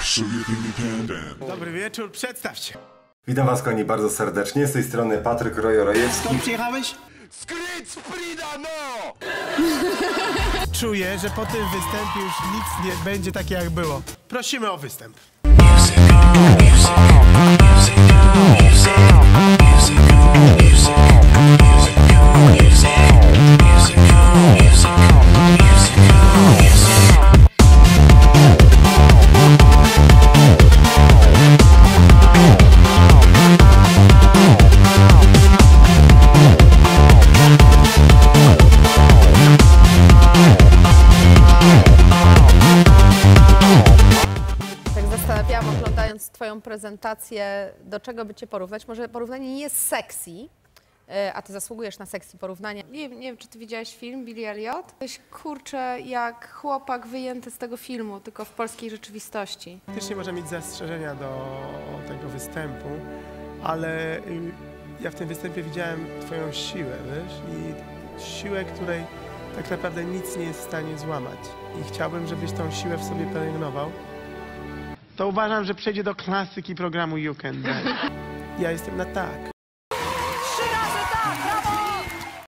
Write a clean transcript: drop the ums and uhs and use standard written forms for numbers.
Dobry wieczór, przedstaw się. Witam was, kochani, bardzo serdecznie. Z tej strony Patryk Rojo-Rojewski. Skąd przyjechałeś? Skryt Frida, no! Czuję, że po tym występie już nic nie będzie takie jak było. Prosimy o występ. Zastanawiałam, oglądając twoją prezentację, do czego by cię porównać. Może porównanie nie jest sexy, a ty zasługujesz na sexy porównanie. Nie wiem, czy ty widziałaś film Billy Elliot? Ktoś, kurczę, jak chłopak wyjęty z tego filmu, tylko w polskiej rzeczywistości. Też nie może mieć zastrzeżenia do tego występu, ale ja w tym występie widziałem twoją siłę, wiesz? I siłę, której tak naprawdę nic nie jest w stanie złamać. I chciałbym, żebyś tą siłę w sobie pielęgnował. To uważam, że przejdzie do klasyki programu You Can Dance. Ja jestem na tak.